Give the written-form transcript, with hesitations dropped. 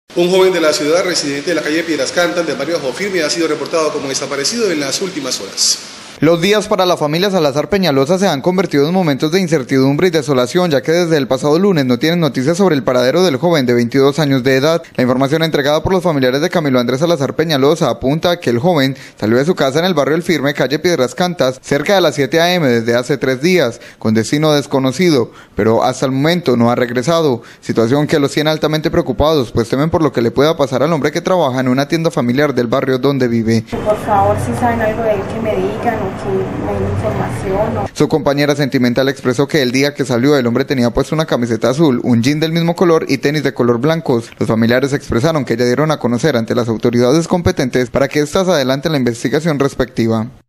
Un joven de la ciudad, residente de la calle Piedras Cantan, del barrio Bajo Firme, ha sido reportado como desaparecido en las últimas horas. Los días para la familia Salazar Peñalosa se han convertido en momentos de incertidumbre y desolación, ya que desde el pasado lunes no tienen noticias sobre el paradero del joven de 22 años de edad. La información entregada por los familiares de Camilo Andrés Salazar Peñalosa apunta a que el joven salió de su casa en el barrio El Firme, calle Piedras Cantas, cerca de las 7 a.m. desde hace 3 días, con destino desconocido, pero hasta el momento no ha regresado, situación que los tiene altamente preocupados, pues temen por lo que le pueda pasar al hombre que trabaja en una tienda familiar del barrio donde vive. Por favor, si saben algo de él, que me digan, que me den información. Su compañera sentimental expresó que el día que salió el hombre tenía puesto una camiseta azul, un jean del mismo color y tenis de color blancos. Los familiares expresaron que ya dieron a conocer ante las autoridades competentes para que éstas adelanten la investigación respectiva.